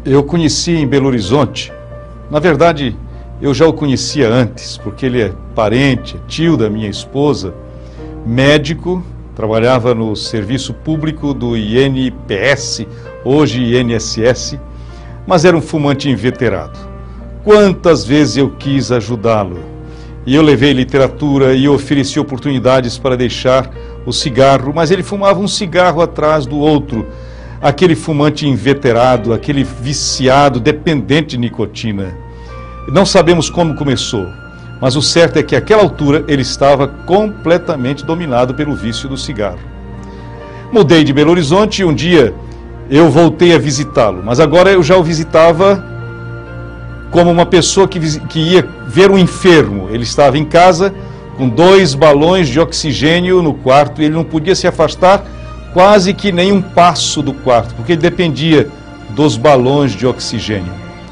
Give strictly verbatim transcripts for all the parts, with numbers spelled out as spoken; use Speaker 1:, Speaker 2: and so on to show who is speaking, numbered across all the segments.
Speaker 1: Eu conheci em Belo Horizonte, na verdade, eu já o conhecia antes, porque ele é parente, é tio da minha esposa, médico, trabalhava no serviço público do I N P S, hoje I N S S, mas era um fumante inveterado. Quantas vezes eu quis ajudá-lo, e eu levei literatura e ofereci oportunidades para deixar o cigarro, mas ele fumava um cigarro atrás do outro, aquele fumante inveterado, aquele viciado, dependente de nicotina. Não sabemos como começou, mas o certo é que àquela altura ele estava completamente dominado pelo vício do cigarro. Mudei de Belo Horizonte e um dia eu voltei a visitá-lo, mas agora eu já o visitava como uma pessoa que, que ia ver um enfermo. Ele estava em casa com dois balões de oxigênio no quarto e ele não podia se afastar quase que nem um passo do quarto, porque ele dependia dos balões de oxigênio.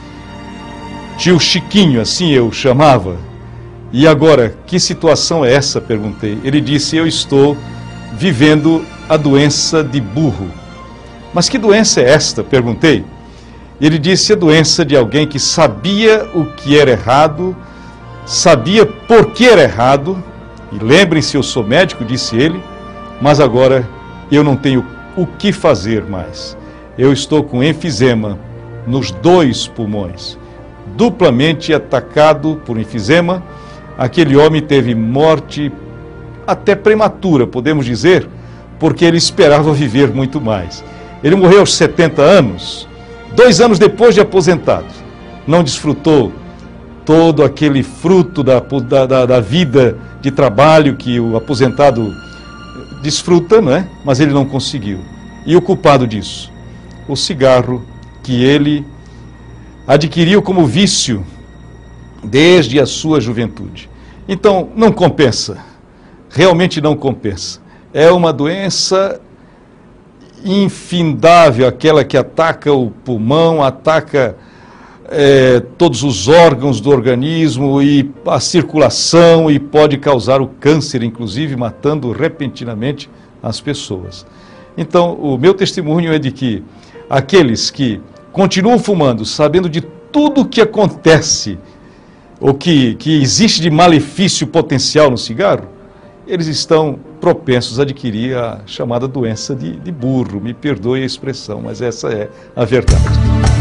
Speaker 1: Tio Chiquinho, assim eu chamava. E agora, que situação é essa? Perguntei. Ele disse, eu estou vivendo a doença de burro. Mas que doença é esta? Perguntei. Ele disse, a doença de alguém que sabia o que era errado, sabia por que era errado, e lembrem-se, eu sou médico, disse ele, mas agora eu não tenho o que fazer mais. Eu estou com enfisema nos dois pulmões, duplamente atacado por enfisema. Aquele homem teve morte até prematura, podemos dizer, porque ele esperava viver muito mais. Ele morreu aos setenta anos, dois anos depois de aposentado. Não desfrutou todo aquele fruto da, da, da vida de trabalho que o aposentado desfruta, não é? Mas ele não conseguiu. E o culpado disso? O cigarro que ele adquiriu como vício desde a sua juventude. Então, não compensa. Realmente não compensa. É uma doença infindável, aquela que ataca o pulmão, ataca é, todos os órgãos do organismo e a circulação e pode causar o câncer, inclusive matando repentinamente as pessoas. Então, o meu testemunho é de que aqueles que continuam fumando, sabendo de tudo o que acontece, ou que, que existe de malefício potencial no cigarro, eles estão propensos a adquirir a chamada doença de, de burro. Me perdoe a expressão, mas essa é a verdade.